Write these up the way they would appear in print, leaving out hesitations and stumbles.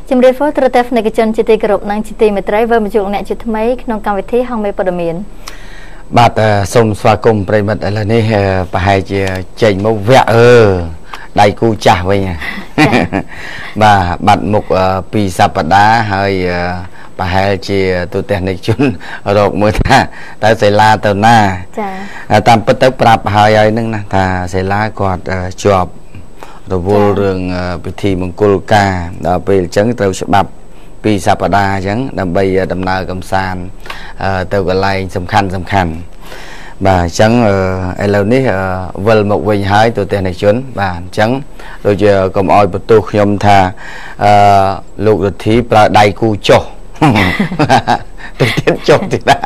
Chim riêng phố trật tự này cái chân chỉ tì group năng chỉ tì mấy trái với một chuột nẹt chút mấy nông cam vị thế hong mấy bờ miền. Bạn sông xoa cùng bề mặt là này bà hai chị chạy một vẽ đầy cu chả vậy nha. Bà bạn một pi sạp đá hơi bà hai chị tụi tiền này chun rồi mới ta sẽ la tàu na. Tam bất tới prap hơi ấy nưng nè ta sẽ la quạt chọp rồi vô đường bị thi mông cô ca đó bị chấn tàu sẽ bập pi sạp đá chấn đầm bay đầm nơ cầm sàn tàu cái này sầm khăn bà chấn ai lâu ní vợ một vinh hái tụi tiền này chun bà chấn rồi giờ cầm oi bật tu nhom tha lục được thí bà đầy cu chô tự nhiên chô thì đã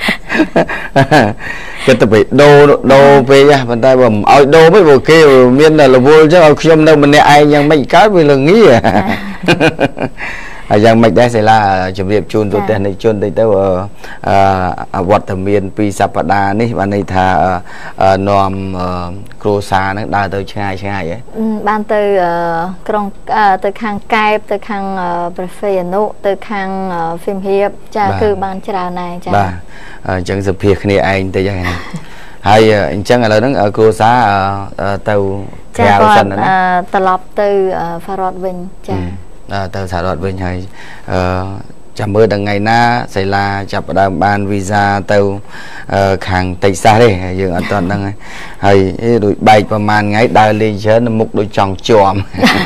cái tập bị đô về nha bàn tay bầm oi đô mấy bộ kia miên là vui chứ không đâu mình ai nhưng mấy cái vì là nghĩ rằng mạch đây sẽ là chuẩn bị chun tụi tiền này chun tới vật thẩm miên pi sapada ní và này thà nòm crosa nó đa tới chai vậy ban từ trong từ khang cai từ khang prefiano từ khang phim hiệp cha cứ ban trà này cha chẳng dập hiệp này anh tới vậy này hay chẳng là nó ở crosa tàu cha còn tờ lọp từ Farod Vinh cha tàu xả đọt bên hay chăm mơ đằng ngày na xảy là chập đàm ban visa tàu hàng tây xa đây dường an toàn đang hay đội bayประมาณ ngày đài lên trên mục đội tròn chòm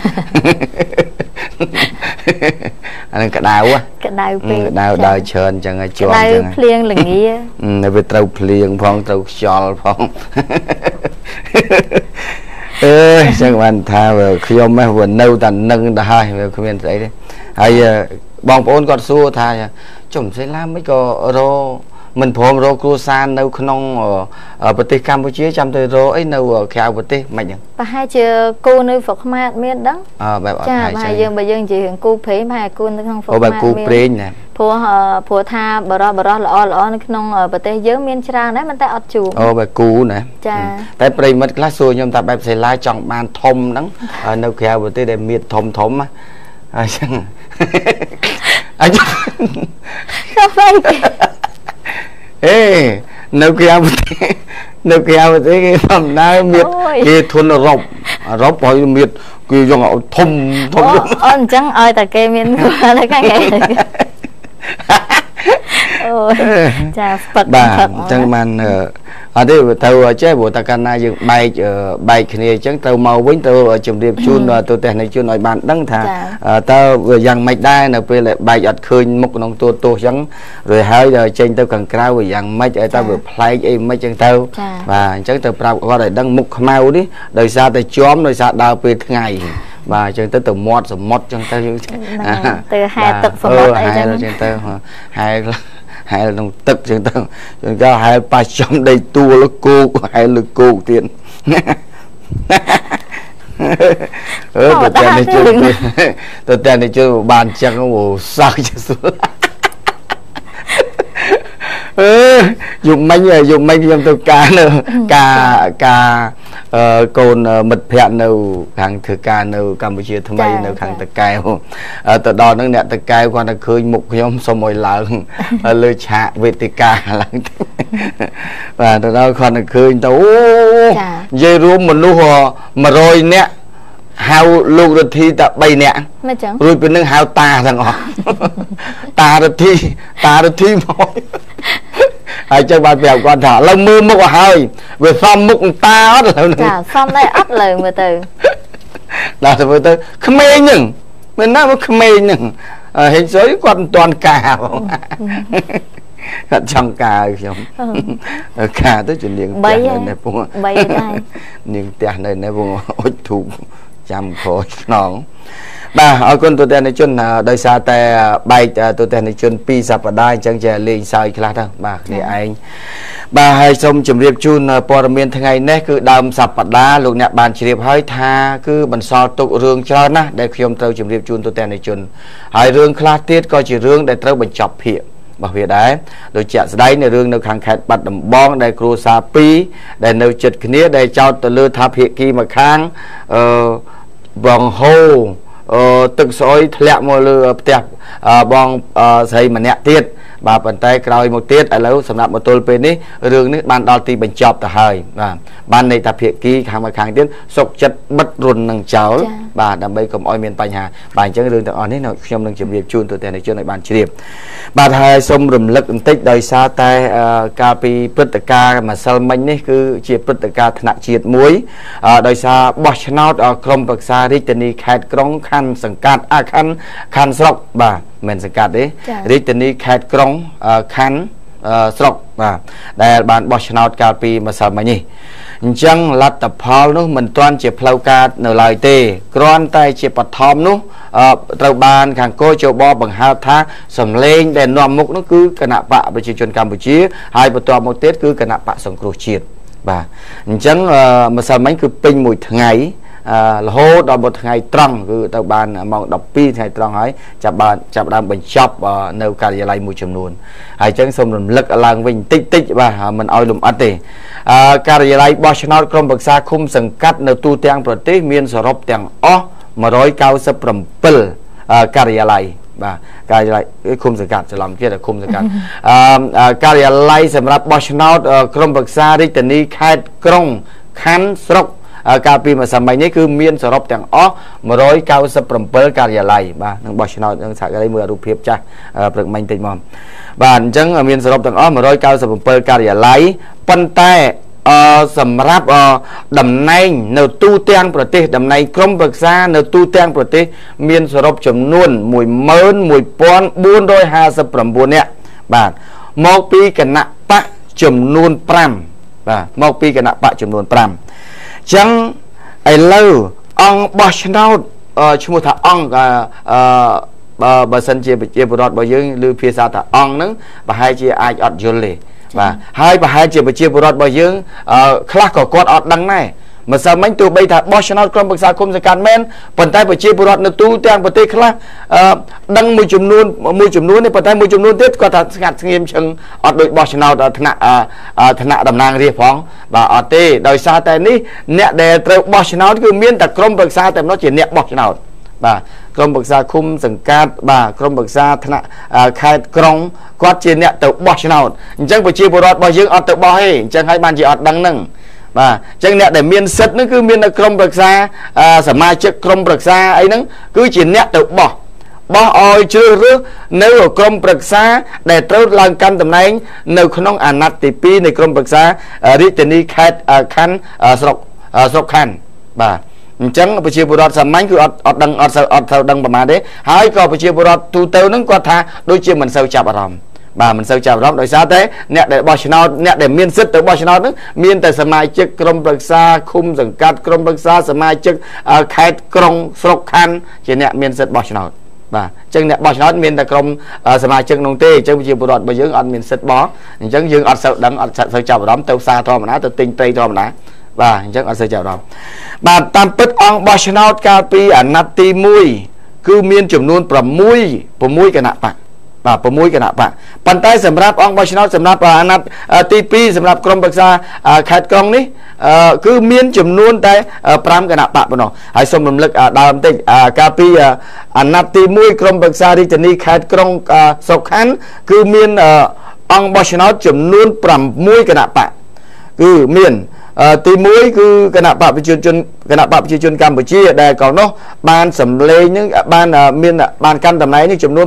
anh cái đào á cái đào đào trơn chẳng ai chòm cái đào plieng là nghĩa về tàu plieng phong tàu chòm phong chẳng bạn thà khi ông mới vừa nâu tận nâng đã hai về comment đấy đấy hay bong ôn còn xua thà chồng sẽ làm mấy個rô mình phom rô crusan nâu không ở bờ tây Campuchia chăm tới rô ấy nâu ở khao bờ tây mạnh nhỉ và hai chưa cô nơi Phật mát miết đó cha hai dương bây giờ chỉ hiện cô phế mà cô nó không Phật mát miết phù tha bờ đó là nó không ở bờ tây dưới miền Trang đấy mình ta ở chủ bài cú này tại bây mất class xua nhưng ta bài sẽ lai chọn bàn thom đó nâu khao bờ tây để miệt thom á anh không phải ê nâu kia cái phẩm na miệt kia thôn là rộng hỏi miệt kia do họ thùng ơn chẳng ơi ta kê miền qua lấy cái này chà Phật chẳng màn ở đây tàu chế bộ ta can na dừng bay kia chẳng tàu màu với tàu chùm điệp chun và tàu tiền này chun nói bạn đăng thà tàu vừa dàn mạch đai là về lại bay giật khơi một nông tô chẳng rồi hai giờ trên tàu càng cao vừa dàn mạch tàu vừa play em mấy chân tàu và chẳng tàu prao qua đây đăng mục màu đi đời xa tàu chóm đời xa đào về ngày và chân tới từ mót chân tàu từ hai tập phần mót ấy chân tàu hai là nông tức chúng ta cho hai ba trăm đây tua nó cô hai là cô tiền tôi tên này chưa bàn chắc nó bổ sao cho xuống dùng mấy trong tôi cá nữa cá cồn mật phèn đâu hàng thừa ca đâu Campuchia tham bay đâu hàng tật cài từ đó nó nè tật cài qua là khơi mục nhóm xong rồi lợn lơ chạ về tật ca lợn và từ đó còn là khơi tàu dây rùm một lúc mà rồi nè hao lúc rồi thi ta bay nè rồi bên nước hao ta thằng họ ta rồi thi mọi ai chơi bạn bèo quan thả lông mưa mốc hơi về xong mốc ta hết rồi xong đây ấp lời mà từ là từ từ không mê nhừng mình nói không mê nhừng hình giới quan toàn cả trong cả không cả tới chuyện điện tiền này buông điện tiền này buông ôi thụ chăm khổ nón bà ở con tụi tên này chun đời xa ta bay tụi tên này chun pi sạp ở đây chẳng chờ lên sai kia đâu bà để anh bà hay xong chấm riệp chun bò miền tháng ngày nè cứ đầm sạp ở đá lúc nè bàn chỉ riệp hơi tha cứ bận so tụ rương cho na để khi ông tao chấm riệp chun tụi tên này chun hai rương khla tiết coi chỉ rương để tao bận chọc hiện bảo vệ đấy rồi chặt đấy này rương nó khang khét bắt đầm bong để cua sa pi để nấu chật kia để cho tụi lư tháp hiện kia mà khang vòng hô ទឹកស្អុយធ្លាក់មកលើផ្ទះបងស្រីម្នាក់ទៀតបាទប៉ុន្តែក្រោយមកទៀតឥឡូវសម្រាប់មកទល់ពេលនេះរឿងនេះបានដល់ទីបញ្ចប់ទៅហើយបាទបានន័យថាភាគីខាងមកខាងទៀតសុកចិត្តបិទរុននឹងចោលបាទដើម្បីកុំឲ្យមានបញ្ហាបាទអញ្ចឹងរឿងទាំងអស់នេះខ្ញុំនឹងជម្រាបជូនទៅតែជនឲ្យបានជ្រាបបាទហើយសូមរំលឹកបន្តិចដោយសារតែកាលពីព្រឹត្តិការណ៍ម្សិលមិញនេះគឺជាព្រឹត្តិការណ៍ថ្នាក់ជាតិមួយដោយសារបោះឆ្នោតក្រុមប្រឹក្សារាជធានីខេត្តក្រុងខណ្ឌសង្កាត់ខណ្ឌស្រុកបាទមិនសង្កាត់ទេរាជធានីខេត្តក្រុងខណ្ឌស្រុកបាទដែលបានបោះឆ្នោតកាលពីម្សិលមិញនេះអញ្ចឹងលទ្ធផលនោះមិនទាន់ជាផ្លូវការនៅឡើយទេគ្រាន់តែជាបឋមនោះត្រូវបានខាងកោជបបង្ហើបថាសម្លេងដែលនាំមុខនោះគឺគណៈបកប្រជាជនកម្ពុជាហើយបន្ទាប់មកទៀតគឺគណៈបកសង្គ្រោះជាតិបាទអញ្ចឹងម្សិលមិញគឺពេញមួយថ្ងៃរហូតដល់មួយថ្ងៃត្រង់គឺទៅបានម៉ោង12ថ្ងៃត្រង់ហើយចាប់ដើមបញ្ចប់នៅការិយាល័យមួយចំនួនហើយអញ្ចឹងសូមរំលឹកឡើងវិញតិចបាទមិនឲ្យលំអិតទេការិយាល័យបោះឆ្នោតក្រុមប្រឹក្សាឃុំសង្កាត់នៅទូទាំងប្រទេសមានសរុបទាំងអស់197ការិយាល័យបាទការិយាល័យឃុំសង្កាត់ច្រឡំទៀតឃុំសង្កាត់ការិយាល័យសម្រាប់បោះឆ្នោតក្រុមប្រឹក្សារាជធានីខេត្តក្រុងខណ្ឌស្រុកកាលពីមួយសម័យនេះគឺមានសរុបទាំងអស់197ការិយាល័យបាទនឹងបោះឆ្នោតនឹងសហការីមើលរូបភាពចាស់ព្រឹកមិញតិចមកបាទអញ្ចឹងមានសរុបទាំងអស់197ការិយាល័យប៉ុន្តែសម្រាប់តំណែងនៅទូទាំងប្រទេសតំណែងក្រុមប្រឹក្សានៅទូទាំងប្រទេសមានសរុបចំនួន11459នាក់បាទមកពីគណៈបកចំនួន5បាទមកពីគណៈបកចំនួន5ចឹងឥឡូវអង្គបោះឆ្នោតឈ្មោះថាអង្គបើសិនជាប្រជាពលរដ្ឋរបស់យើងឬភាសាថាអង្គហ្នឹងប្រហែលជាអាចអត់យល់ទេបាទហើយប្រហែលជាប្រជាពលរដ្ឋរបស់យើងខ្លះក៏គាត់អត់ដឹងដែរម្សិលមិញទោះបីថាបោះឆ្នោតក្រុមប្រឹក្សាគុំសង្កាត់មែនប៉ុន្តែប្រជាពលរដ្ឋនៅទូទាំងប្រទេសខ្លះដឹងមួយចំនួននេះប៉ុន្តែមួយចំនួនទៀតគាត់ថាស្ងាត់ស្ងៀមឈឹងអត់ដូចបោះឆ្នោតថ្នាក់តំណាងរាស្ត្រផងបាទអត់ទេដោយសារតែនេះអ្នកដែលត្រូវបោះឆ្នោតគឺមានតែក្រុមប្រឹក្សាតែម្ដងជាអ្នកបោះឆ្នោតបាទក្រុមប្រឹក្សាឃុំសង្កាត់បាទក្រុមប្រឹក្សាថ្នាក់ខេត្តក្រុងគាត់ជាអ្នកទៅបោះឆ្នោតអញ្ចឹងប្រជាពលរដ្ឋរបស់យើងអត់ទៅបោះទេអញ្ចឹងហើយបានជាអត់ដឹងហ្នឹងបាទអញ្ចឹងអ្នកដែលមានសិទ្ធិហ្នឹងគឺមាននៅក្រុមប្រឹក្សាសមាជិកក្រុមប្រឹក្សាអីហ្នឹងគឺជាអ្នកទៅបោះឲ្យជ្រើសរើសនៅក្រុមប្រឹក្សាដែលត្រូវឡើងកាន់តំណែងនៅក្នុងអាណត្តិទី2នៃក្រុមប្រឹក្សារាជធានីខេត្តខណ្ឌស្រុកខណ្ឌបាទអញ្ចឹងប្រជាពលរដ្ឋសាមញ្ញគឺអត់សូវដឹងប្រហែលទេហើយក៏ប្រជាពលរដ្ឋទូទៅហ្នឹងគាត់ថាដូចជាមិនសូវចាប់អារម្មណ៍បាទមិនសូវចាប់អារម្មណ៍ដោយសារតែអ្នកដែលបោះឆ្នោតអ្នកដែលមានសិទ្ធិទៅបោះឆ្នោតហ្នឹងមានតែសមាជិកក្រុមប្រឹក្សាឃុំសង្កាត់ក្រុមប្រឹក្សាសមាជិកខេត្តក្រុងស្រុកខណ្ឌជាអ្នកមានសិទ្ធិបោះឆ្នោតបាទអញ្ចឹងអ្នកបោះឆ្នោតមានតែក្រុមសមាជិកនោះទេអញ្ចឹងប្រជាពលរដ្ឋរបស់យើងអត់មានសិទ្ធិបោះអញ្ចឹងយើងអត់សូវដឹងអត់សូវចាប់អារម្មណ៍ទៅផ្សារធម្មតាទៅទិញត្រីធម្មតាបាទអញ្ចឹងអត់សូវចាប់អារម្មណ៍បាទតាមពិតអង្គបោះឆ្នោតកាលពីអាណត្តិទី1គឺមានចំនួន6គណៈបកបាទ6គណៈបកប៉ុន្តែសម្រាប់អង្គបោះឆ្នោតសម្រាប់អាណត្តិទី2សម្រាប់ក្រុមប្រឹក្សាខេត្តក្រុងនេះគឺមានចំនួនតែ5គណៈបកប៉ុណ្ណោះហើយសូមរំលឹកដើមបន្តិចកាលពីអាណត្តិទី1ក្រុមប្រឹក្សារាជធានីខេត្តក្រុងស្រុកខណ្ឌគឺមានអង្គបោះឆ្នោតចំនួន6គណៈបកគឺមានទី1គឺគណៈបកប្រជាជនកម្ពុជាដែលកោនោះបានសម្លេងនឹងបានកាន់តំណែងនេះចំនួន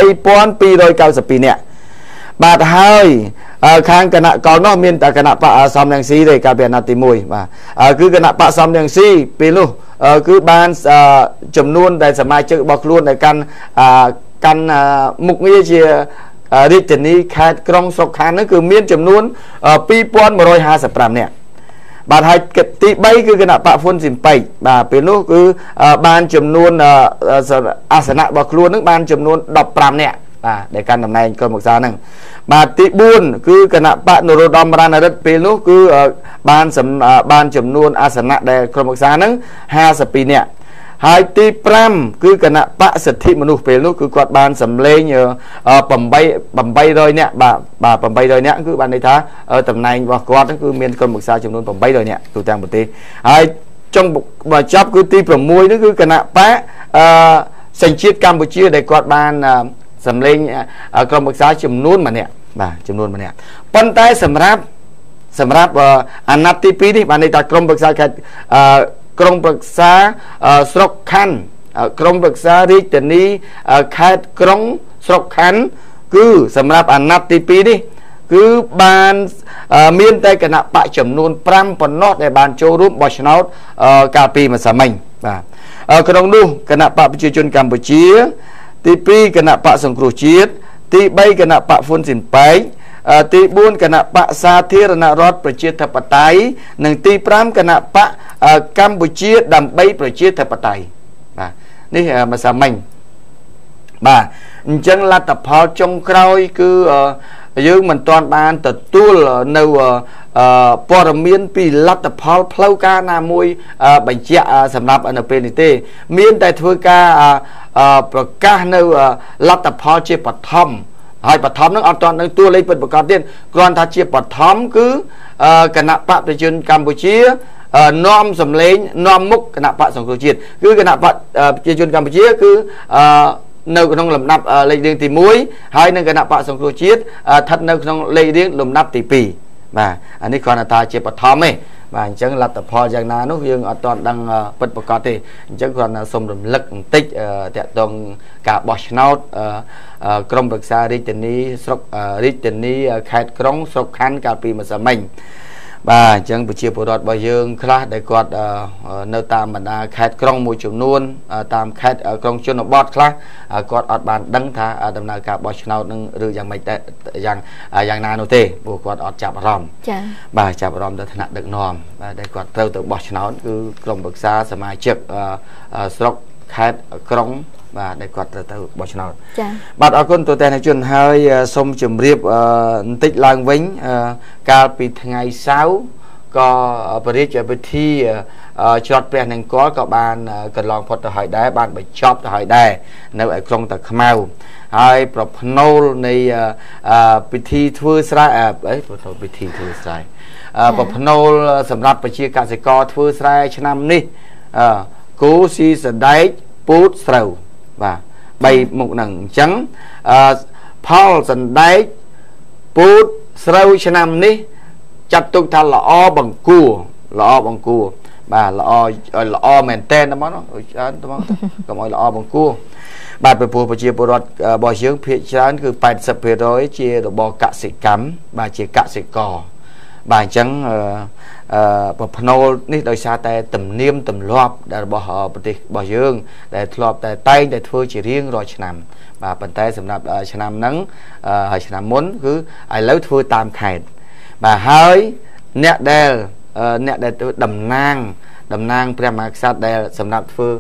8292នាក់បាទហើយខាងគណៈកោនោះមានតែគណៈបកសំរងស៊ីទេកាលពីអាណត្តិទី1បាទគឺគណៈបកសំរងស៊ីពេលនោះគឺបានចំនួនដែលសមាជិករបស់ខ្លួនដែលកាន់មុខងារជារាជធានីខេត្តក្រុងស្រុកខណ្ឌនោះគឺមានចំនួន2155នាក់បាទហើយទី3គឺគណៈបកហ៊ុនស៊ីមពេចបាទពេលនោះគឺបានចំនួនអាសនៈរបស់ខ្លួននឹងបានចំនួន15នាក់បាទដែលកាន់តំណែងក្រុមប្រឹក្សាហ្នឹងបាទទី4គឺគណៈបកនរោត្តមរណរដ្ឋពេលនោះគឺបានចំនួនអាសនៈដែលក្រុមប្រឹក្សាហ្នឹង52នាក់ហើយទី5គឺគណៈបកសិទ្ធិមនុស្សពេលនោះគឺគាត់បានសម្លេង800នាក់បាទ800នាក់គឺបានន័យថាតំណែងរបស់គាត់គឺមានក្រុមប្រឹក្សាចំនួន800នាក់ទូទាំងប្រទេសហើយចុងបញ្ចប់គឺទី6នោះគឺគណៈបកសញ្ជាតិកម្ពុជាដែលគាត់បានសម្លេងក្រុមប្រឹក្សាចំនួនម្នាក់បាទចំនួនម្នាក់ប៉ុន្តែសម្រាប់អាណត្តិទី2នេះបានន័យថាក្រុមប្រឹក្សាខេត្តក្រុមប្រឹក្សាស្រុកខណ្ឌក្រុមប្រឹក្សារាជធានីខេត្តក្រុងស្រុកខណ្ឌគឺសម្រាប់អាណត្តិទី2នេះគឺបានមានតែគណៈបកចំនួន5ប៉ុណ្ណោះដែលបានចូលរួមបោះឆ្នោតកាលពីម្សិលមិញបាទក្នុងនោះគណៈបកប្រជាជនកម្ពុជាទី2គណៈបកសង្គ្រោះជាតិទី3គណៈបកហ៊ុនស៊ិនប៉ែកទី4គណៈបកសាធារណរដ្ឋប្រជាធិបតេយ្យនិងទី5គណៈបកកម្ពុជាដើម្បីប្រជាធិបតេយ្យបាទនេះម្សិលមិញបាទអញ្ចឹងលទ្ធផលចុងក្រោយគឺយើងមិនទាន់បានទទួលនៅព័ត៌មានពីលទ្ធផលផ្លូវការណាមួយបញ្ជាក់សម្រាប់នៅពេលនេះទេមានតែធ្វើការប្រកាសនៅលទ្ធផលជាបឋមហើយបឋមនឹងអត់ទាន់នឹងតួលេខពិតប្រាកដទៀតគ្រាន់ថាជាបឋមគឺគណៈបកប្រជាជនកម្ពុជានាំសម្លេងនាំមុខគណៈបកសង្គ្រោះជាតិគឺគណៈបកប្រជាជនកម្ពុជាគឺនៅក្នុងលំដាប់លេខរៀងទី1ហើយនឹងគណៈបកសង្គ្រោះជាតិស្ថិតនៅក្នុងលេខរៀងលំដាប់ទី2បាទអានេះគ្រាន់តែជាបឋមទេបាទអញ្ចឹងលទ្ធផលយ៉ាងណានោះយើងអត់ទាន់ដឹងពិតប្រាកដទេអញ្ចឹងគ្រាន់តែសូមរំលឹកបន្តិចតាក់ទងការបោះឆ្នោតក្រុមប្រឹក្សារាជធានីស្រុករាជធានីខេត្តក្រុងស្រុកខណ្ឌកាលពីម្សិលមិញបាទអញ្ចឹងប្រជាពលរដ្ឋរបស់យើងខ្លះដែលគាត់នៅតាមបណ្ដាខេត្តក្រុងមួយចំនួនតាមខេត្តក្រុងជនបទខ្លះគាត់អត់បានដឹងថាដំណើរការបោះឆ្នោតនឹងឬយ៉ាងម៉េចតែយ៉ាងណានោះទេព្រោះគាត់អត់ចាប់អារម្មណ៍ចា៎បាទចាប់អារម្មណ៍ទៅថ្នាក់ដឹកនាំបាទដែលគាត់ត្រូវទៅបោះឆ្នោតគឺក្រុមប្រឹក្សាសមាជិកស្រុកខេត្តក្រុងបាទដែលគាត់ត្រូវទៅបោះឆ្នោតចា៎បាទអរគុណទូទាំងជនហើយសូមជម្រាបបន្តិចឡើងវិញកាលពីថ្ងៃសៅរ៍ក៏ព្រះរាជពិធីច្រត់ព្រះនង្គ័លក៏បានកន្លងផុតទៅហើយដែរបានបញ្ចប់ទៅហើយដែរនៅឯក្រុងតាខ្មៅហើយប្រផ្នូលនៃពិធីធ្វើស្រែពិធីធ្វើស្រែប្រផ្នូលសម្រាប់ប្រជាកសិករធ្វើស្រែឆ្នាំនេះគូស៊ីសដែកពូតស្រូវបាទ3មុខហ្នឹងអញ្ចឹងផលសណ្ដែកពូតស្រូវឆ្នាំនេះចាត់ទុកថាល្អបង្គួរបាទល្អមែនតើហ្មងច្រើនហ្មងកុំឲ្យល្អបង្គួរបាទពីព្រោះប្រជាពលរដ្ឋរបស់យើងភាគច្រើនគឺ 80% ជារបរកសិកម្មបាទជាកសិករបាទអញ្ចឹងប្រផ្នូលនេះដោយសារតែទំនៀមទម្លាប់ដែលរបស់ប្រទេសរបស់យើងដែលធ្លាប់តែតែងតែធ្វើជារៀងរាល់ឆ្នាំបាទប៉ុន្តែសម្រាប់ឆ្នាំហ្នឹងហើយឆ្នាំមុនគឺឥឡូវធ្វើតាមខេត្តបាទហើយអ្នកដែលតំណាងព្រះមហាក្សត្រដែលសម្រាប់ធ្វើ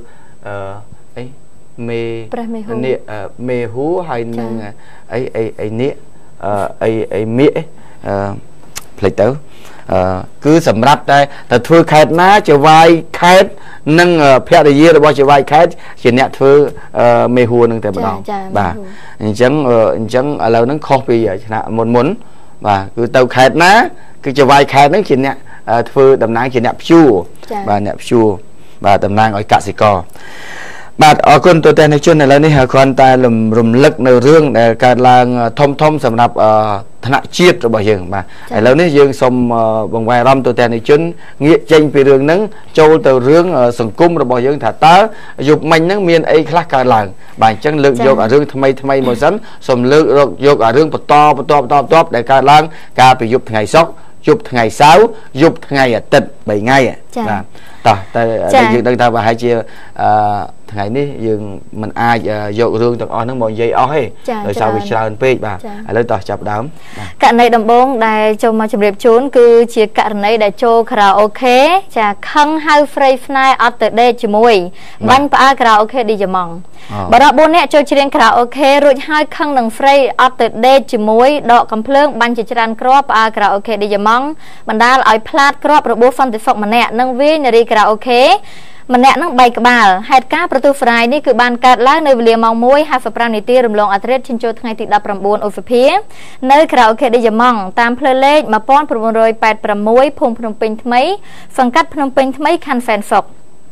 មេហួរហើយនឹងអីនេះអីមៀកផ្លេចទៅគឺសម្រាប់តែធ្វើខេត្តណាជាវាយខេត្តនិងភរិយារបស់ជាវាយខេត្តជាអ្នកធ្វើមេហួរនឹងតែម្ដងបាទអញ្ចឹងឥឡូវហ្នឹងខុសពីឆ្នាំមុនបាទគឺទៅខេត្តណាគឺជាវាយខេត្តហ្នឹងជាអ្នកធ្វើតំណាងជាអ្នកព្យួរបាទអ្នកព្យួរបាទតំណាងឲ្យកសិករបាទអរគុណទូទាំងជនឥឡូវនេះគ្រាន់តែរំលឹកនៅរឿងដែលកើតឡើងធំសម្រាប់ថ្នាក់ជាតិរបស់យើងបាទឥឡូវនេះយើងសូមបង្វែរអារម្មណ៍ទូទាំងជនងាកចេញពីរឿងហ្នឹងចូលទៅរឿងសង្គមរបស់យើងថាតើយប់មិញហ្នឹងមានអីខ្លះកើតឡើងបាទអញ្ចឹងលើកយករឿងថ្មីមកសិនសូមលើកយករឿងបន្តដែលកើតឡើងកាលពីយប់ថ្ងៃសុក្រយប់ថ្ងៃសៅរ៍យប់ថ្ងៃអាទិត្យ3ថ្ងៃបាទតែយើងដឹងថាប្រហែលជាថ្ងៃនេះយើងមិនអាចយករឿងទាំងអស់ហ្នឹងមកនិយាយអស់ទេដោយសារវាច្រើនពេកបាទឥឡូវតោះចាប់ដើមករណីដំបូងដែលចូលមកជម្រាបជូនគឺជាករណីដែលចូលខារ៉ាអូខេចាខឹងហៅហ្វ្រៃហ្វ្នាយអត់ទៅដេកជាមួយបាញ់ផ្អើខារ៉ាអូខេឌីយ៉ាម៉ង់បរិប4នាក់ចូលច្រៀងខារ៉ាអូខេរួចហើយខឹងនឹងហ្វ្រៃអត់ទៅដេកជាមួយដកកំភ្លើងបាញ់ជាច្រើនគ្រាប់ផ្អើខារ៉ាអូខេឌីយ៉ាម៉ង់បណ្ដាលឲ្យផ្លាតគ្រាប់របួសសន្តិសុខម្នាក់និងវាយនារីខារ៉ាអូខេម្នាក់នឹងបែកក្បាលហេតុការណ៍ប្រទូហ្វ្រាយនេះគឺបានកើតឡើងនៅវេលាម៉ោង 1:55 នាទីរំលងអធ្រាត្រឈានចូលថ្ងៃទី19ឧសភានៅខារ៉ាអូខេឌីយ៉ាម៉ង់តាមផ្លូវលេខ1986ភូមិភ្នំពេញថ្មីសង្កាត់ភ្នំពេញថ្មីខណ្ឌសែនសុខ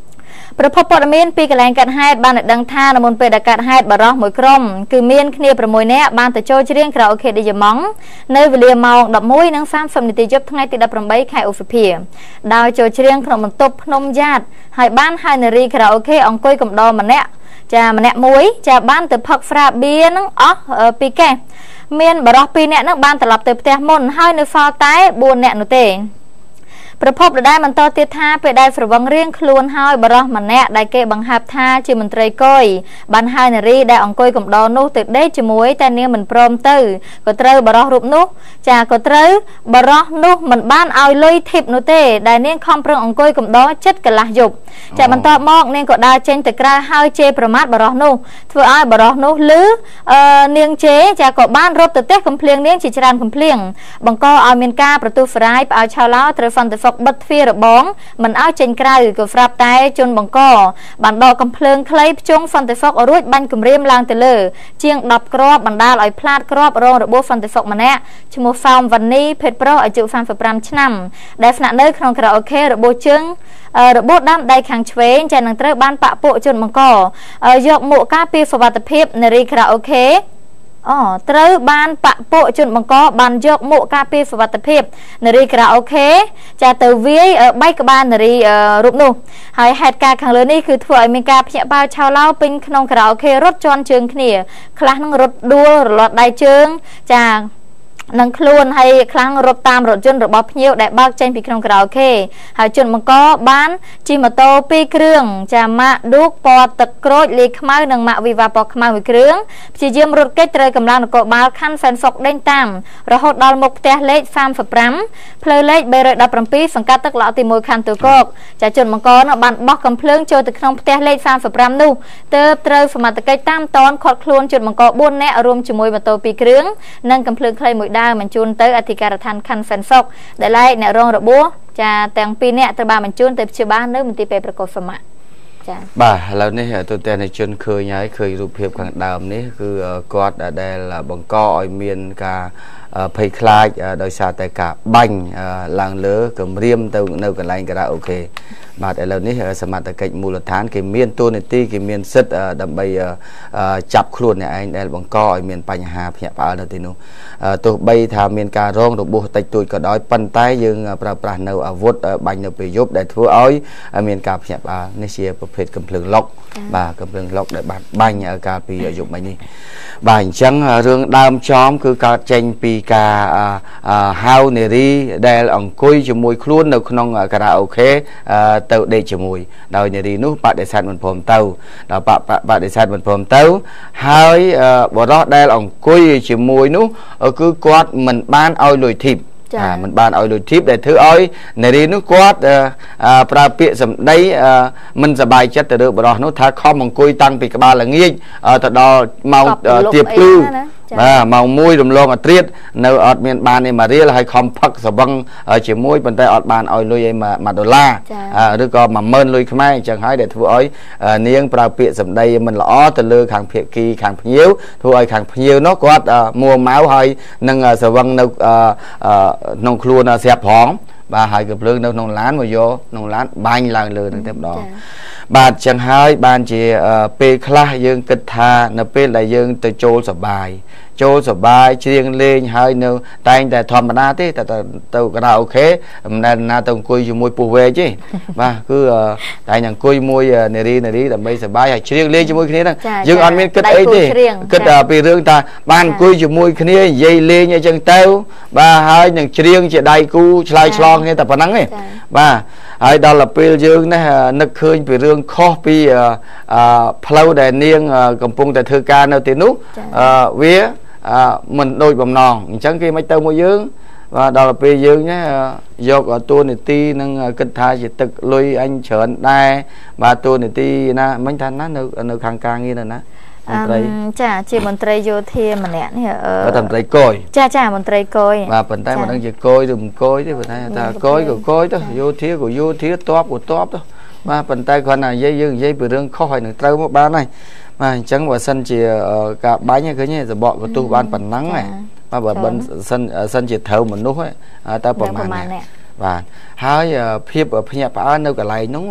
ប្រភពព័ត៌មានពីកន្លែងកាត់ហេតុបានដឹងថានៅមុនពេលដែលកាត់ហេតុបារោះមួយក្រុមគឺមានគ្នា6នាក់បានទៅចូលច្រៀងខារ៉ាអូខេឌីយ៉ាម៉ង់នៅវេលាម៉ោង 11:30 នាទីយប់ថ្ងៃទី 18 ខែឧសភាដោយចូលច្រៀងក្នុងបន្ទប់ភ្នំយ៉ាតហើយបានហៅនារីខារ៉ាអូខេអង្គុយកំដរម្នាក់ចាម្នាក់មួយចាបានទៅផឹកហ្វ្រាបៀនឹងអស់ពីកេះមានបារោះ2នាក់នឹងបានត្រឡប់ទៅផ្ទះមុនហើយនៅសល់តែ4នាក់នោះទេប្រភពដដែលបន្តទៀតថាពេលដែលស្រវឹងរៀងខ្លួនហើយបារោះម្នាក់ដែលគេបង្ហាប់ថាជាមន្ត្រីកយបានហៅនារីដែលអង្គុយកំដរនោះទៅដេកជាមួយតែនាងមិនព្រមទៅក៏ត្រូវបារោះរូបនោះចាក៏ត្រូវបារោះនោះមិនបានឲ្យលុយធីបនោះទេដែលនាងខំប្រឹងអង្គុយកំដរចិត្តកន្លះយប់ចាបន្តមកនាងក៏ដើរចេញទៅក្រៅហើយជេរប្រមាថបារោះនោះធ្វើឲ្យបារោះនោះឮនាងជេរចាក៏បានរត់ទៅផ្ទះកំភ្លៀងនាងជាច្រើនកំភ្លៀងបង្កឲ្យមានការប្រទុះហ្វ្រាយផ្អើលឆោឡោត្រូវសន្តិសុខបិទទ្វាររបងមិនឲ្យចេញក្រៅក៏ស្រាប់តែជនបង្កបានដកកំភ្លើងខ្លីភ្ជង់សន្តិសុខរួចបាញ់គម្រាមឡើងទៅលើជាង10គ្រាប់បណ្ដាលឲ្យផ្លាតគ្រាប់រងរបួសសន្តិសុខម្នាក់ឈ្មោះសោមវណ្ណីភេទប្រុសអាយុ35ឆ្នាំដែលស្នាក់នៅក្នុងខារ៉ាអូខេរបួសជើងរបួសដាំដៃខាងឆ្វេងចានឹងត្រូវបានបាក់ពួកជនបង្កយកមកការពារសុវត្ថិភាពនារីខារ៉ាអូខេត្រូវបានបាក់ពួកជនបង្កបានយកមកការពារសុវត្ថិភាពនារីខារ៉ាអូខេចាទៅវាយបែកក្បាលនារីរូបនោះហើយហេតុការណ៍ខាងលើនេះគឺធ្វើឲ្យមានការភ្ញាក់ផ្អើលឆោឡោពេញក្នុងខារ៉ាអូខេរត់ជន់ជើងគ្នាខ្លះនឹងរត់ដួលរលាត់ដៃជើងចានឹងខ្លួនហើយខ្លាំងរត់តាមរថយន្តរបស់ភ្ញៀវដែលបើកចេញពីក្នុងខារ៉ាអូខេហើយជនបង្កបានជិះម៉ូតូ2គ្រឿងចាម៉ាកឌូកពណ៌ទឹកក្រូចលាយខ្មៅនិងម៉ាកវីវ៉ាពណ៌ខ្មៅ1គ្រឿងព្យាយាមរត់គេចត្រូវកម្លាំងនគរបាលខណ្ឌសែនសុខដេញតាមរហូតដល់មុខផ្ទះលេខ35ផ្លូវលេខ317សង្កាត់ទឹកឡោទី1ខណ្ឌទូកកចាជនបង្កនោះបានបោះកំភ្លើងចូលទៅក្នុងផ្ទះលេខ35នោះទើបត្រូវសមត្ថកិច្ចតាមតនឃាត់ខ្លួនជនបង្ក4នាក់រួមជាមួយម៉ូតូ2គ្រឿងនិងកំភ្លើងខ្លីមួយដើមបញ្ជូនទៅអធិការដ្ឋានខណ្ឌសែនសុខដែលឡែកអ្នករងរបួសចាទាំង2នាក់ត្រូវបានបញ្ជូនទៅព្យាបាលនៅមន្ទីរពេទ្យប្រកុលសមៈចាបាទឥឡូវនេះទូទាំងជនឃើញហើយឃើញរូបភាពខាងដើមនេះគឺគាត់ដែលបង្កឲ្យមានការភ័យខ្លាចដោយសារតែការបាញ់ឡើងលើគម្រាមទៅនៅកន្លែងខារ៉ាអូខេបាទឥឡូវនេះសមត្ថកិច្ចមូលដ្ឋានគេមានតួនាទីគេមានសិទ្ធិដើម្បីចាប់ខ្លួនអ្នកឯងដែលបង្កឲ្យមានបញ្ហាភ្ញាក់ផ្អើលនៅទីនោះទោះបីថាមានការរងរបួសតិចតួចក៏ដោយប៉ុន្តែយើងប្រើប្រាស់នៅអាវុធបាញ់នៅពេលយប់ដែលធ្វើឲ្យមានការភ្ញាក់ផ្អើលនេះជាប្រភេទកំភ្លើងឡុកបាទកំភ្លើងឡុកដែលបានបាញ់កាលពីយប់មិញនេះបាទអញ្ចឹងរឿងដើមចំគឺកើតចេញពីការហៅនារីដែលអង្គុយជាមួយខ្លួននៅក្នុងខារ៉ាអូខេទៅដេកជាមួយដោយនារីនោះបដិសេធមិនព្រមទៅដល់បដិសេធមិនព្រមទៅហើយបរិសុទ្ធដែលអង្គុយជាមួយនោះគឺគាត់មិនបានឲ្យលុយធីបមិនបានឲ្យលុយធីបដែលធ្វើឲ្យនារីនោះគាត់ប្រើពាក្យសម្ដីមិនសប្បាយចិត្តទៅលើបរិសុទ្ធនោះថាខំអង្គុយតាំងពីក្បាលល្ងាចទៅដល់ម៉ោងទៀបភ្លឺបាទម៉ោង1រំលងអត្រាតនៅអត់មានបានឯមួយរៀលហើយខំផឹកសវឹងជាមួយប៉ុន្តែអត់បានឲ្យលុយឯ$1ឬក៏10000លុយខ្មែរអញ្ចឹងហើយដែលធ្វើឲ្យនាងប្រើពាក្យសម្ដីមិនល្អទៅលើខាងភាគីខាងភ្ញៀវធ្វើឲ្យខាងភ្ញៀវនោះគាត់មួម៉ៅហើយនឹងសវឹងនៅក្នុងខ្លួនស្រាប់ផងបាទហើយក៏ភ្លើងនៅក្នុងឡានមកយកក្នុងឡានបាញ់ឡើងលើនឹងតែម្ដងបាទចឹងហើយបានជាពេលខ្លះយើងគិតថានៅពេលដែលយើងទៅចូលសបាយច្រៀងលេងហើយនៅតែងតែធម្មតាទេតែទៅខារ៉ាអូខេមិនដែលណាទៅអង្គុយជាមួយពោះវែកទេបាទគឺតែអង្គុយមួយនារីដើម្បីសបាយហើយច្រៀងលេងជាមួយគ្នាហ្នឹងយើងអត់មានគិតអីទេគិតពីរឿងថាបានអង្គុយជាមួយគ្នានិយាយលេងអីចឹងទៅបាទហើយនឹងច្រៀងជាដៃគូឆ្លើយឆ្លងគ្នាតែប៉ុណ្្នឹងទេបាទហើយដល់ពេលយើងនេះនឹកឃើញពីរឿងខុសពីផ្លូវដែលនាងកំពុងតែធ្វើការនៅទីនោះវាមិនដូចបំណងអញ្ចឹងគេមិនទៅមកយើងបាទដល់ពេលយើងយកតួនាទីនឹងគិតថាជាទឹកលុយអញច្រើនដែរបាទតួនាទីណាមិញថាណានៅខាងការងារនៅណាមន្ត្រីចាជាមន្ត្រីយោធាម្នាក់នេះបាទមន្ត្រីកយចាមន្ត្រីកយបាទប៉ុន្តែមិនដឹងជាកយឬមិនកយទេប៉ុន្តែថាកយក៏កយទៅយោធាក៏យោធាតបក៏តបទៅបាទប៉ុន្តែគ្រាន់តែយើងនិយាយពីរឿងខុសហើយនឹងត្រូវមកបានហើយបាទអញ្ចឹងបើសិនជាការបាញ់ឃើញសបកក៏ទុះបានប៉ុណ្ណឹងបាទបើសិនជាត្រូវមនុស្សតើប្រហែលបាទហើយភាពភ្ញាក់ផ្អើលនៅកន្លែងនោះ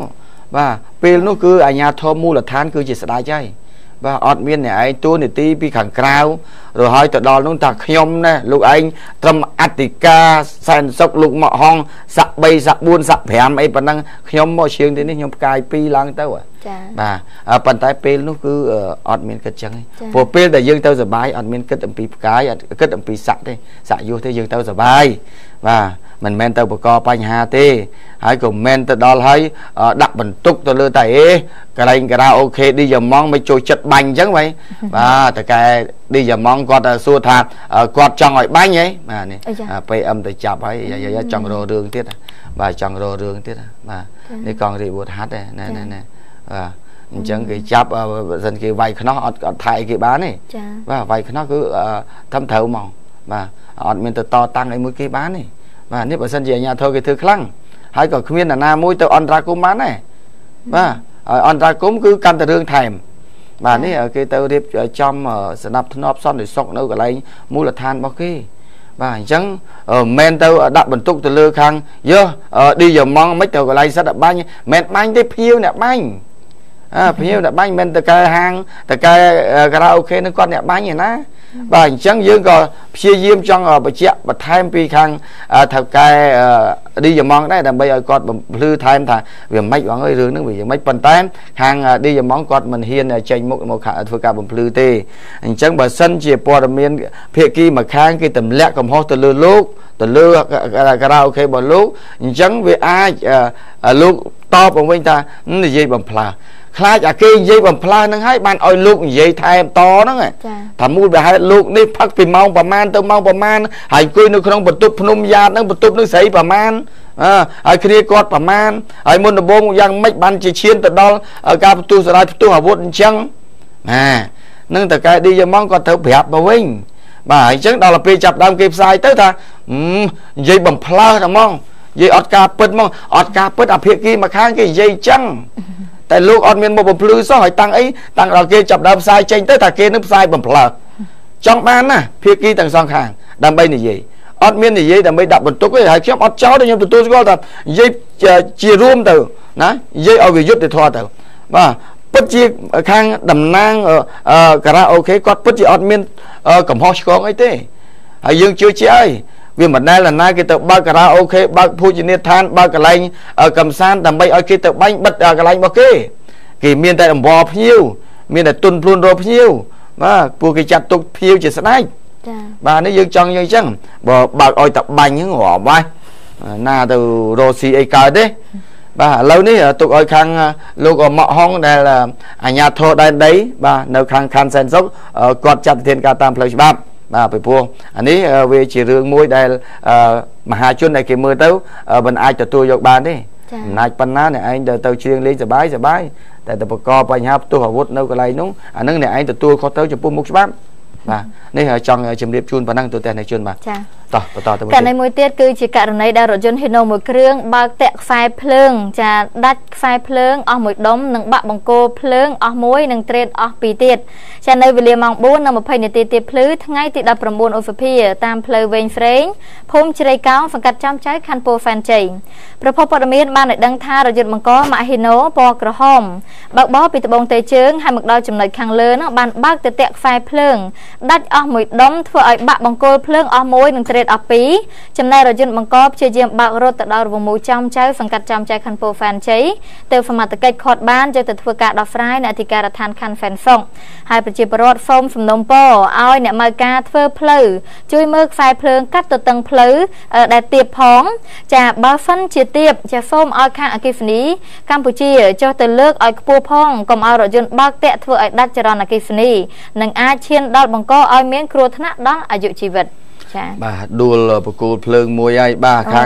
vàពេលនោះគឺអាញាធមមូលដ្ឋានគឺជាស្ដាយហើយបាទអត់មានអ្នកឯងទួនាទីពីខាងក្រៅrồiហើយទៅដល់នោះថាខ្ញុំណាលោកឯងត្រឹមអធិការសែនសុខលោកមកហងសាក់3សាក់4សាក់5អីប៉ុណ្ណឹងខ្ញុំមកជើងទីនេះខ្ញុំផ្កាយ2ឡើងទៅចាបាទប៉ុន្តែពេលនោះគឺអត់មានគិតចឹងទេព្រោះពេលដែលយើងទៅសបាយអត់មានគិតអំពីផ្កាយអត់គិតអំពីសាក់ទេសាក់យុះទេយើងទៅសបាយបាទមិនមែនទៅបកបញ្ហាទេហើយក៏មិនទៅដល់ហើយដាក់បន្ទុកទៅលើតែកន្លែងការ៉ាអូខេឌីយ៉ាម៉ង់មិនចូលចិត្តបាញ់អញ្ចឹងហ្នឹងបាទតកែឌីយ៉ាម៉ង់គាត់សួរថាគាត់ចង់ឲ្យបាញ់ហីបាទនេះPMទៅចាប់ហើយចង់រករឿងទៀតបាទចង់រករឿងទៀតបាទនេះកងរាជវុធហាត់ណែបាទអញ្ចឹងគេចាប់បើសិនគេវាយខ្នោះអត់ថៃគេបានទេបាទវាយខ្នោះគឺត្រឹមត្រូវហ្មងបាទអត់មានទៅតតាំងអីមួយគេបានទេបាទនេះបើសិនជាអាញាធរគេធ្វើខ្លាំងហើយក៏គ្មាននរណាមួយទៅអន្តរាគមបានដែរបាទអន្តរាគមគឺកាន់តែរឿងថែមបាទនេះគេទៅរៀបចំស្ដាប់ធ្នាប់សន្តិសុខនៅកន្លែងមូលដ្ឋានរបស់គេបាទអញ្ចឹងមិនទៅដាក់បន្ទុកទៅលើខាងយើឌីយ៉ាម៉ង់មិនទៅកន្លែងសិតបាញ់មិនបាញ់ទេភៀវអ្នកបាញ់ភៀវអ្នកបាញ់មិនទៅកែហាងទៅកែការ៉ាអូខេនឹងគាត់អ្នកបាញ់ឯណាបាទអញ្ចឹងយើងក៏ព្យាយាមចង់បញ្ជាក់បន្ថែមពីខាងថៅកែឌីយ៉ាម៉ង់ដែរដើម្បីឲ្យគាត់បំភ្លឺថែមថាវាមិនបងអើយរឿងហ្នឹងវាយ៉ាងម៉េចប៉ុន្តែខាងឌីយ៉ាម៉ង់គាត់មិនហ៊ានចេញមុខមកធ្វើការបំភ្លឺទេអញ្ចឹងបើសិនជាព័ត៌មានភាគីមួយខាងគេទម្លាក់កំហុសទៅលើលោកទៅលើការ៉ាអូខេរបស់លោកអញ្ចឹងវាអាចលោកតបមកវិញថានិយាយបំផ្លាស់ខ្លាចអាគេនិយាយបំផ្លាស់ហ្នឹងហើយបានឲ្យលោកនិយាយថែមតហ្នឹងថាមូលហេតុលោកនេះផឹកពីម៉ោងប្រមាណទៅម៉ោងប្រមាណហើយអង្គុយនៅក្នុងបន្ទប់ភ្នំយ៉ាតហ្នឹងបន្ទប់នឹងស្រីប្រមាណហើយគ្នាគាត់ប្រមាណហើយមុនដំបូងយ៉ាងម៉េចបានជាឈានទៅដល់ការផ្ទុះសារ៉ាយផ្ទុះអាវុធអញ្ចឹងនឹងតកែឌីយ៉ាម៉ង់គាត់ត្រូវប្រាប់មកវិញបាទអញ្ចឹងដល់ពេលចាប់ដើមគេផ្សាយទៅថានិយាយបំផ្លើសហ្មងនិយាយអត់ការពិតហ្មងអត់ការពិតអាភាគីមកខាងគេនិយាយអញ្ចឹងតែលោកអត់មានមកបំភ្លឺសោះហើយតាំងអីតាំងដល់គេចាប់ដើមផ្សាយចេញទៅថាគេនឹងផ្សាយបំផ្លើសចង់បានណាភាគីទាំងសងខាងដើម្បីនិយាយអត់មាននិយាយដើម្បីដាក់បន្ទុកទេហើយខ្ញុំអត់ចោលទេខ្ញុំទទួលស្គាល់ថានិយាយជារួមទៅណានិយាយឲ្យវាយុត្តិធម៌ទៅបាទពិតជាខាងតំណាងការ៉ាអូខេគាត់ពិតជាអត់មានកំហុសឆ្គងអីទេហើយយើងជឿជាក់ហើយវាមិនដែលណាគេទៅបើកការ៉ាអូខេបើកភោជនីយដ្ឋានបើកកន្លែងកំសាន្តដើម្បីឲ្យគេទៅបាញ់បិទកន្លែងរបស់គេមានតែអង្វរភ្ញៀវមានតែទុនខ្លួនរកភ្ញៀវបាទពួកគេចាត់ទុកភ្ញៀវជាស្ដេចចាបាទនេះយើងចង់យ៉ាងអញ្ចឹងបើកឲ្យតែបាញ់ហ្នឹងរាប់ហើយណាទៅរកស៊ីអីកើតទេបាទឥឡូវនេះទុកឲ្យខាងលោកម៉ាក់ហុងដែលអាជ្ញាធរដែនដីបាទនៅខាងខណ្ឌសែនសុខគាត់ចាត់វិធានការតាមផ្លូវច្បាប់បាទពីព្រោះអានេះវាជារឿងមួយដែលមហាជនដែលគេមើលទៅមិនអាចទទួលយកបានទេអំណាចប៉ុណ្ណាអ្នកឯងទៅជ្រៀងលេងសបាយតែទៅបកកបញ្ហាផ្ទុះអាវុធនៅកន្លែងនោះអានឹងអ្នកឯងទទួលខុសត្រូវចំពោះមុខច្បាប់បាទនេះចង់ជម្រាបជូនប៉ុណ្ណឹងទូទាំងអ្នកជនបាទចាតោះបន្តទៅករណីមួយទៀតគឺជាករណីដែលរថយន្ត Hino មួយគ្រឿងបើកតាក់ខ្សែភ្លើងចាដាច់ខ្សែភ្លើងអស់មួយដុំនិងបាក់បង្គោលភ្លើងអស់មួយនិងត្រេតអស់ពីរទៀតចានៅវេលាម៉ោង 4:20 នាទីទៀតភ្លឺថ្ងៃទី 19 ឧសភាតាមផ្លូវវែងស្រេងភូមិជ្រៃកោងសង្កាត់ចំចៅខណ្ឌពោធិ៍សែនជ័យប្រភពព័ត៌មានបានឲ្យដឹងថារថយន្តបង្កម៉ាក Hino ពណ៌ក្រហមបើកបោពីត្បូងតេជើងហើយមកដល់ចំណុចខាងលើនោះបានបើកទៅតាក់ខ្សែភ្លើងដាច់អស់មួយដុំធ្វើឲ្យបាក់បង្គោលភ្លើងអស់មួយនិងត្រេតអស់ពីរចំណែករថយន្តបង្កព្យាយាមបើករត់ទៅដល់រង្វង់មូលចំចៅសង្កាត់ចំចៅខណ្ឌពោធិ៍សែនជ័យទៅសមត្ថកិច្ចខាត់បានយកទៅធ្វើការដោះស្រាយនៅអធិការដ្ឋានខណ្ឌសែនសុខហើយប្រជាពលរដ្ឋសូមសំណូមពរឲ្យអ្នកមើលការធ្វើផ្លូវជួយមើលខ្សែភ្លើងកាត់ទៅតឹងផ្លូវដែលទៀបផងចាបើសិនជាទៀបចាសូមឲ្យខាងអគ្គិសនីកម្ពុជាចុះទៅលើកឲ្យខ្ពស់ផងកុំឲ្យរថយន្តបើកតាក់ធ្វើឲ្យដាច់ចរន្តអគ្គិសនីនិងអាចឈានដល់បង្កឲ្យមានគ្រោះថ្នាក់ដល់អាយុជីវិតបាទដួលបកគោលភ្លើងមួយហើយបាទខាង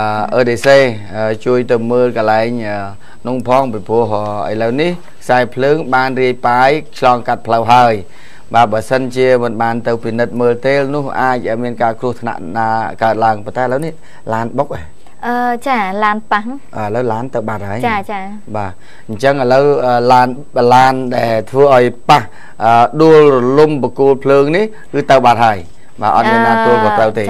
EDCជួយទៅមើលកន្លែងនងផងពីព្រោះឥឡូវនេះខ្សែភ្លើងបានរាយប៉ាយឆ្លងកាត់ផ្លូវហើយបាទបើសិនជាមិនបានទៅពិនិត្យមើលទេនោះអាចមានការគ្រោះថ្នាក់ណាកើតឡើងប៉ុន្តែឥឡូវនេះឡានបុកចាឡានប៉ះឥឡូវឡានទៅបាត់ហើយចាបាទអញ្ចឹងឥឡូវឡានដែលធ្វើឲ្យប៉ះដួលរលំបកគោលភ្លើងនេះគឺទៅបាត់ហើយ mà ở đây là tôi có tàu thì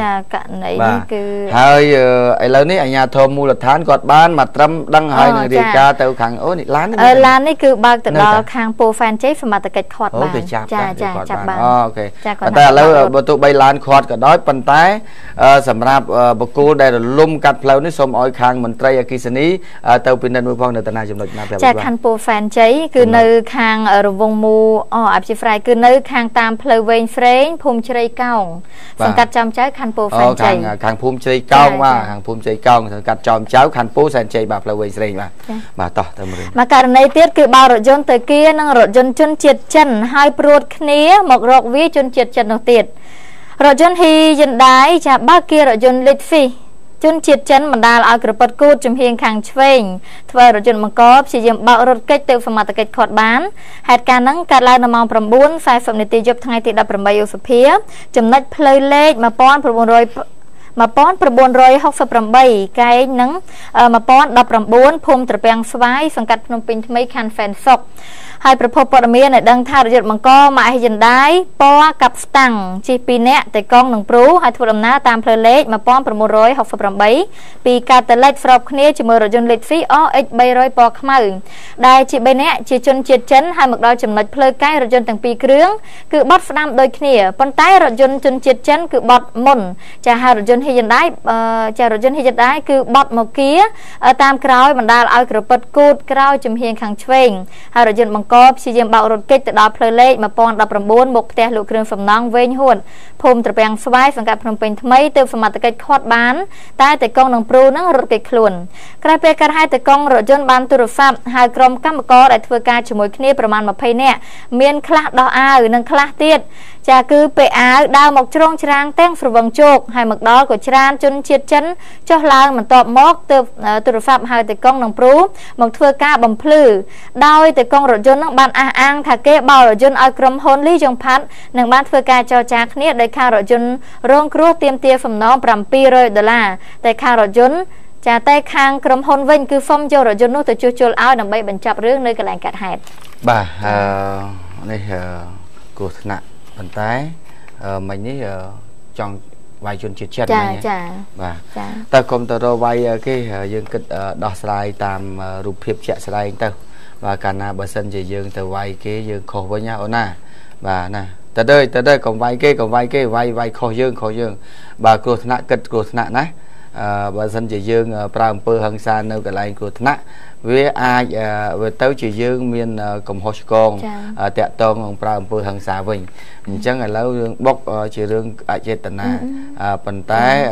hơi ấy lớn đấy anh nhà thôn mua lật thán quạt ban mặt trâm đăng hai người đi ca tàu kháng ố này lán này cứ bao từ đó kháng po fan chế phải mà từ cái quạt bàn chạp bàn okแต่แล้วตัวใบลานคอร์ดก็ด้อยปันท้ายสำหรับบุคคลได้ลุ่มกัดเพลานี่สมอ้อยคางมันไตรกิษณีเตาเป็นนันมือพองในตนาจำนวนนับแบบจากคันปูแฟนใจคือในคางระวงมูอับชิฟรายคือในคางตามเพลเวนเฟรนภูมิใจเก้าสังกัดจอมเจ้าคันปูแฟนใจคางภูมิใจเก้าว่าคางภูมิใจเก้าสังกัดจอมเจ้าคันปูแฟนใจแบบเพลเวนเฟรนมาต่อเติมเรื่องมาการในเตี้ยคือบารถยนต์ตะเกียนั่งรถยนต์จนเจ็ดจันให้ปวดเนี้ยหมกรอกวิจนเจ็ดจันนติดรถยนต์ฮียันได้จากบ้าเกียรถยนต์ลิทฟีจนเฉียดจันมันดาลเอากระปัดกูดจมเพียงคางเชงทว่ารถยนต์มังกรเสียมเบารถเกตเตอร์ฟมาตะเกตขอดบ้านเหตุการณ์นั้นการลายนำมองประบุนไฟฝันในตีจบทางไอติดับประบายอุสเพียจำนัดเพลย์เล็กมาป้อนประบุนรอยมาป้อนประบุนรอยหกสิบประบายไกนั้นมาป้อนดับประบุนภูมิตะเปียงสวายสังกัดพนมปินทำไมคันแฟนซอกให้ประพบปรมีในดังท่ารถยนต์มังกรมาให้ยันได้ป้อกับสตังจีปีเนะแต่กองหนึ่งปรูให้ทุบดำน้าตามเพลเล็กมาป้อนประมุร้อยหกสิบประบายปีการแต่เล็กฟรอบเนี้ยจะมือรถยนต์เล็กฟีอ้อเอ็กใบร้อยปอขมาอื่นได้จีใบเนะจีจนเจียดเชนให้หมกดาวจำนวนเพลใกล้รถยนต์ตั้งปีเครื่องคือบอดฟดัมโดยเนี้ยปนใต้รถยนต์จนเจียดเชนคือบอดมุนจะให้รถยนต์ให้ยันได้จะรถยนต์ให้ยันได้คือบอดโมกี้ตามกราวมันได้เอากระปัดกูดกราวจำเพียงขังเชงให้รถยนต์มังกรซีเยี่ยมเบารถเกตดาวเพลเล็กมาปอนดับประบุนบกแต่ลูกเครื่องสำนักเว้นหุ่นภูมิตะเปียงสวายสังกัดพนมเป็นทำไมเติมสมัติเกตขอดบ้านใต้แต่กองหนังปรูนั่งรถเกตขลุ่นกลายเป็นการให้แต่กองรถยนต์บานตุรฟับหากรมกัมกรได้ทำการจมวยคณีประมาณมาเพย์เนี่ยเมียนคลาดอาหรือนังคลาเตียดจะคือเปอาดาวหมกจรงชรางแต้งฝรั่งโจกให้หมกดอกับชรานจนเฉียดชั้นเจ้าลางเหมือนตอบมอกเติมตุรฟับให้แต่กองหนังปรูหมกทำการบ่มพลื้อดาวแต่กองรถยนต์นั่งบานอ่างถ้าเก็บเบารถยนต์เอากรมฮอนลี่จงพัดหนึ่งบ้านเพื่อการเจ้าจากเนี่ยได้ค่ารถยนต์โรงครัวเตรียมเตียฝมน้องปรำปีเลย$แต่ค่ารถยนต์จะแต่คางกรมฮอนเว้นคือฟอมเจ้ารถยนต์นู้นแต่จู่ๆเอาหนังใบบรรจับเรื่องในกระแหลงกัดหายบ่าในกุศลปันท้ายมันนี่จองไว้จนเฉียดเฉียดไหมเนี่ยบ่าแต่กรมตรวจcáiยังกิดดอกสลายตามรูปเพียบเฉะสลายเต้าvà cả na bờ sân chỉ dương từ vay cái dương khổ với nhau na và nè từ đây còn vay cái vay khổ dương và cột nặng nè bờ sân chỉ dương pram pơ hằng san nơi cái lại cột nặng với ai với tới chỉ dương miền cộng hòa con tẹt tôn ông pram pơ hằng sa vinh chẳng là lâu bốc chỉ dương chạy tận na phần tay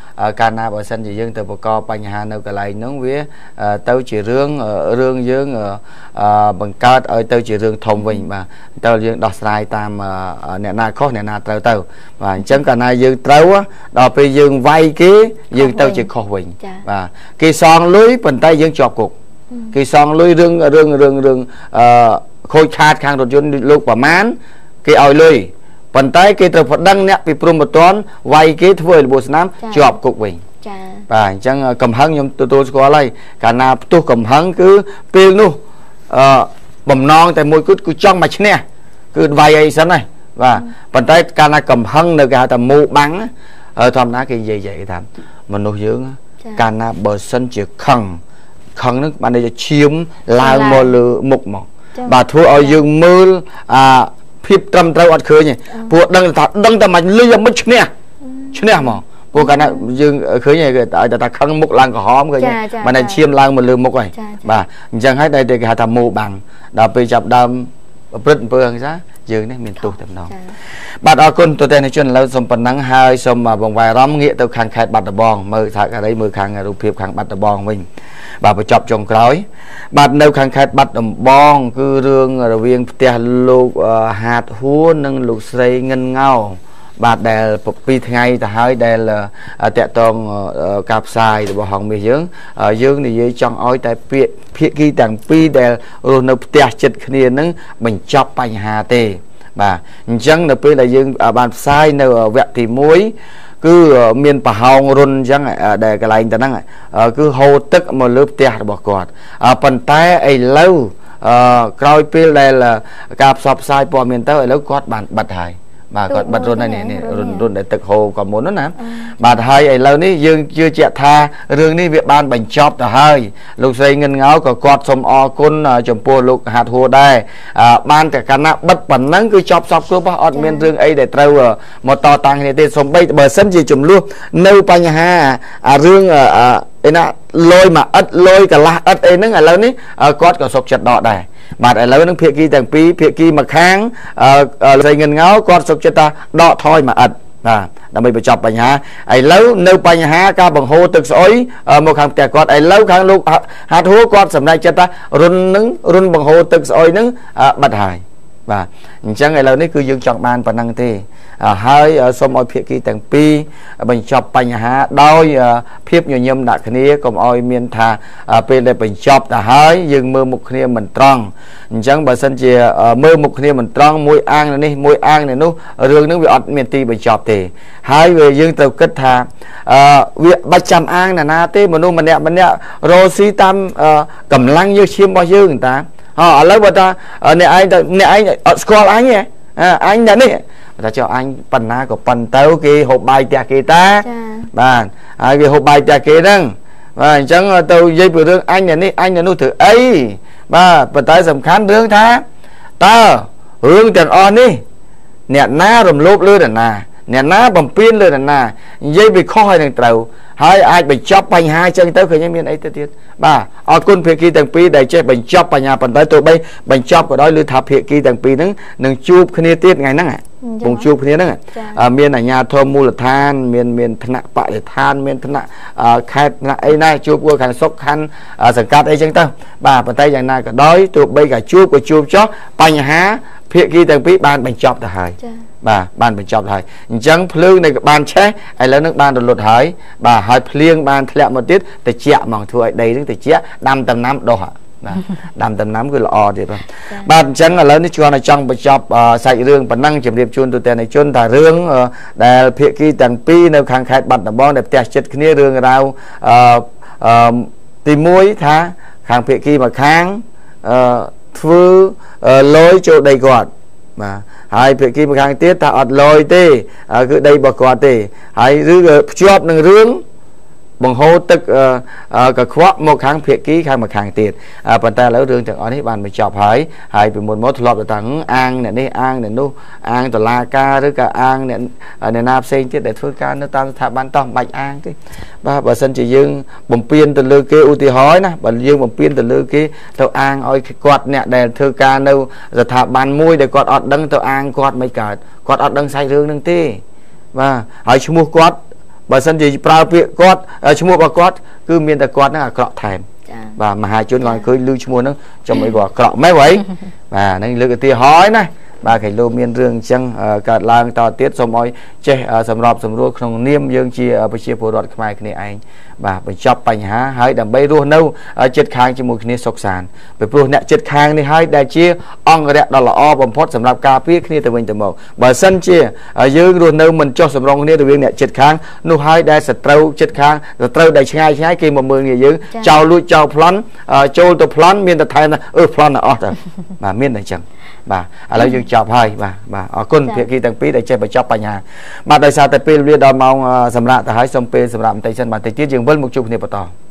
cả na bờ sân chỉ dương từ bờ co bành hà nơi cái lại nướng với tới chỉ rương dương bằng cát ở tới chỉ rương thông vinh mà tới dương đọt sai tam nè na khó nè na tàu và chẳng cả na dương tàu á đọtไปdương vay cái dương tàu chỉ khó vinh và cái son lưới phần tay dương chọc cục cái son lưới rương khôi chát khang đột dồn lúc quả mán cái ỏi lưới phần tay cái tàu phật đăng nè bị prum một toán vay cái thôi bộ nam chọc cục vinh và chẳng cầm hăng nhom tôi có lại cả na tôi cầm hăng cứ pil nu bầm non tại môi cứ trong mạch nè cứ vay ấy sẵn này và phần tay cả na cầm hăng được cả tầm mũ bắn thầm ná cái gì vậy thầm mình nuôi dưỡng cả na bờ sân chỉ khăng nước bạn đây chiếm lao mò lửa mục mỏ bà thua ở dương mưa phép trầm trâu ăn khơi nhỉ buộc đăng tầm mạnh lưỡi mất nè mỏ buộc cả na dương khơi nhỉ tại ta khăng mục lang có hóm khơi nhỉ mà này chiếm lao một lửa mục rồi bà chẳng hay đây thì cái thầm mù bằng đào bị chập đâm bứt bường giá dương này miền tây tầm đó bạn ở con tôi tên này chuyên là sôm phần nắng hai sôm mà vòng vài rắm nghĩa tôi khang khai bát đờ bong mơ thà cái đấy mơ khang ngày rụp khang bát đờ bong mình bà phải chọc trồng cối bạn nếu khang khai bát đờ bong cứ rương rồi viên tia lục hạt húa nâng lục xây ngân ngao bạn để pi ngày ta hơi để là tẹt toàn cặp sai để bỏ hỏng mì dương thì dưới trong oi tại phía kia tàng pi để rồi nó tẹt chật kia nâng mình chọc bánh hà tê bà chẳng là pi là dương bạn sai nở vẹt thì muối cứ miền bà hồng run chẳng để cái này ta năng cứ hô tức một lớp tẹt bỏ quạt phần tay ấy lâu coi pi đây là cặp sọp sai bỏ miền tây lâu quạt bạn bật hài bà còn bật run này nè run để tực hồ còn muốn nữa nè bà hơi ấy lâu ní dương chưa chẹt tha rương ní việc ban bánh chóp là hơi lục xây ngân ngáo có quạt xôm o côn chồng pua lục hạt hồ đây ban cả cana bất bẩn nắng cứ chóp sọc cứ bao ọt miên rương ấy để trâu một to tăng này tên xôm bay bờ sân gì chùm luôn nâu pa nhà ha rương ấy nè lôi mà ất lôi cả lá ất ấy nâng ở lâu ní quạt có sọc chặt đỏ đây bà ở lâu nâng phía kia tầng pi phía kia mà kháng xây ngân ngáo quạt sọc chặt ta đọ thôi mà ất đã bị chọc bánh há ấy lâu nâu bánh há ca bằng hô thực sỏi một hàng tè quạt ấy lâu kháng lúc hạt hố quạt sầm này chặt ta run bằng hô thực sỏi nứng bật hài và chẳng ngày lâu này cứ dương chọn ban và năng thế hơi xôm oi phía kia tầng pi bình chọc bánh há đôi phiếp nhiều nhâm đã khné còn oi miên thà bên đây bình chọc đã hơi dương mơ một khné mình tròn chẳng bà sân chìa mơ một khné mình tròn môi ăn này môi ăn này nó rương nước bị ọt miền tì bình chọc thì hai về dương tàu kết thà việc 300 ăn là na thế mà nó mình nè rô xí tam cầm lăng như chiêm bao nhiêu người ta họ lấy vào ta nè anh ở school anh nhỉ anh đã nè ta cho anh phần na của phần tàu kia hộp bài tè kia ta bạn cái hộp bài tè kia đăng và chẳng tàu dây vừa đương anh là nuôi thử ấy và phần tay sầm khán đương tha ta hướng trần on đi nè ná rầm lốp lưới đàn nà nè ná bằng pin lưới đàn nà dây bị khó hay đằng tàu hai ai bị chóp bánh hai chân tới khởi nhân miền ấy tới tiết bà ở côn phía kia tầng pi đầy chơi bánh chóp bà nhà phần tới tôi bay bánh chóp của đó lưu tháp phía kia tầng pi nâng chụp khi tiết ngày nắng cùng chụp khi nắng miền ở nhà thơm mua là than miền thân nặng bại để than miền thân nặng khai ấy này chụp qua khăn sốc khăn sản cát ấy chân tao bà phần tay dạng này cả đói tôi bay cả chụp cho bánh há phía kia tầng pi ban bánh chóp là hai bà ban bánh chóp hai chẳng phơi này ban chế hay là nước ban được lột hái bà hai phơi ban thẹn một tiết để chẹt mỏng thôi đây đến để chẹt đâm tầm năm độ hả đâm tầm năm cứ là o thì ban chẳng là lớn cho này trong bánh chóp sạch rương bản năng chìm điệp chun tụi này chun thả rương để phía kia tầng pi nếu khang khai bật là bon để tẹt chết kia rương rau tìm muối thá khang phía kia mà kháng phư lối chỗ đầy gọt mà hai phía kia một hàng tiết ta ọt lôi tê cứ đây bọc quạt tê hai rư chóp nâng rương bằng hô tức cả khoác một hàng phía kia hàng một hàng tiết phần ta lấy rương chẳng ở đấy bàn mình chọc hai bị một mốt lọp thằng an này đây an này nu an tờ la ca rồi cả an này nạp sen chứ để thôi ca nó tam thả ban tòng bạch an cái bà sân chỉ dương bồng piên từ lư kia u thì hói nè bà dương bồng piên từ lư kia tàu an ơi quạt nè để thưa ca đâu giờ thả ban môi để quạt ọt đăng tàu an quạt mấy cả quạt ọt đăng say rương nâng tê và hỏi mua quạt bà sân chỉ prao việc quạt mua bà quạt cứ miền tây quạt nó là cọ thèm và mà hai chuột ngồi cứ lưu mua nó trong mấy quả cọ mấy vậy và nên lư cái tia hói này bà cái lô miền rương chân cả lang to tiết xong rồi che sầm rọp sầm rua không niêm dương chia ở bên chia phù đọt khai cái này anh bà phải chọc bánh há hai đầm bay rùa nâu chết khang cho một cái sọc sàn bởi rùa nè chết khang này hai đại chia ong cái đó là o bầm phốt sầm rạp cà phê cái này từ bên từ màu bà sân chia dương rùa nâu mình cho sầm rong cái này từ bên nè chết khang nu hai đại sệt trâu chết khang sệt trâu đại ngay kia một mười người dương chào lui chào phán châu từ phán miền từ thái là phán là ọt bà miền này chẳng bà lấy dương chọc hai bà ở côn phía kia tầng pí để chơi bài chọc bài nhà bà tại sao tại pí liên đo mong sầm rạ tại hai sông pí sầm rạ tại chân bà tại tiết dương vân một chục này bảo tỏ